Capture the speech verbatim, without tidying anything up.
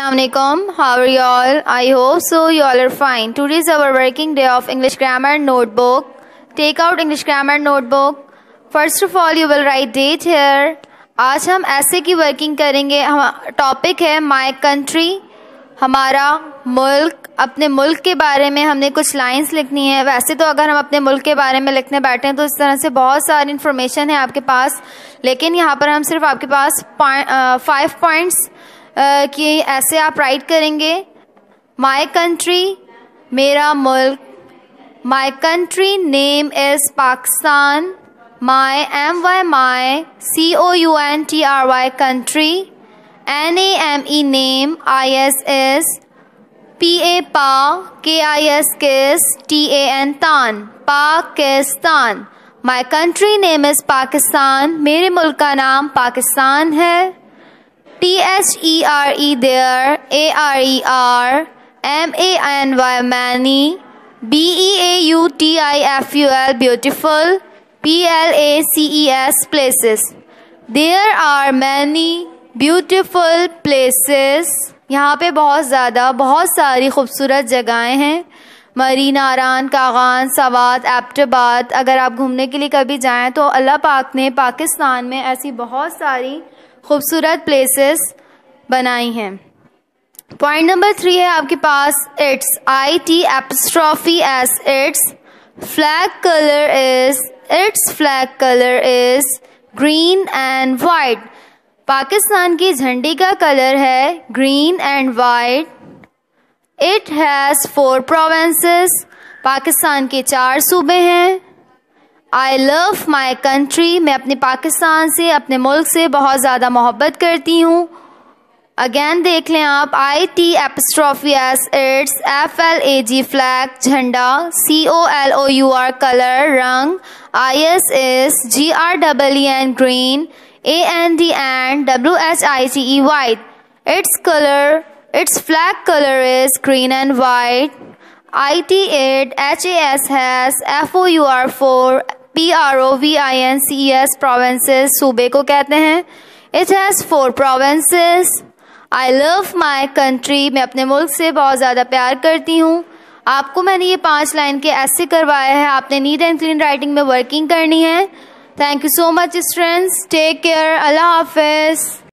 Assalamualaikum. How are you all? I hope so you all are fine. Today is our working day of English grammar notebook. Take out English grammar notebook. First of all you will write date here. आज हम ऐसे की working करेंगे. हम topic है my country, हमारा मुल्क. अपने मुल्क के बारे में हमने कुछ लाइंस लिखनी है. वैसे तो अगर हम अपने मुल्क के बारे में लिखने बैठे हैं तो इस तरह से बहुत सारी इन्फॉर्मेशन है आपके पास, लेकिन यहाँ पर हम सिर्फ आपके पास फाइव पॉइंट्स कि ऐसे आप राइट करेंगे. माई कंट्री, मेरा मुल्क. My country name is Pakistan. My M Y my, C O U N T R Y country. N A M E name, I S is. P A pa, K I S kis, T A N tan, Pakistan. My country name is Pakistan. मेरे मुल्क का नाम पाकिस्तान है. T H E R E there, A R E R, M A N Y many, B E A U T I F U L beautiful, P L A C E S places. There are many beautiful places. यहाँ पे बहुत ज़्यादा बहुत सारी खूबसूरत जगहें हैं. मरी, नारान, कागान, सवात, एबटाबाद. अगर आप घूमने के लिए कभी जाएं तो अल्लाह पाक ने पाकिस्तान में ऐसी बहुत सारी खूबसूरत प्लेसेस बनाई हैं. पॉइंट नंबर थ्री है आपके पास it's, I T apostrophe S it's. Flag colour is, it's flag colour is green and white. Pakistan की झंडी का कलर है green and white. It has four provinces. Pakistan के चार सूबे हैं. आई लव माई कंट्री, मैं अपने पाकिस्तान से, अपने मुल्क से बहुत ज़्यादा मोहब्बत करती हूँ. अगेन देख लें आप, I T apostrophe S it's, F L A G flag झंडा, C O L O U R colour रंग, I S is, G R double E N green, A N D and, W H I T E white. It's colour, it's flag colour is green and white. I T it, H A S has, F O U R four, P R O V I N C E S provinces सूबे को कहते हैं. It has four provinces. I love my country, मैं अपने मुल्क से बहुत ज़्यादा प्यार करती हूँ. आपको मैंने ये पांच लाइन के ऐसे करवाए हैं. आपने नीट एंड क्लीन राइटिंग में वर्किंग करनी है. Thank you so much students. Take care. अल्लाह हाफिज़.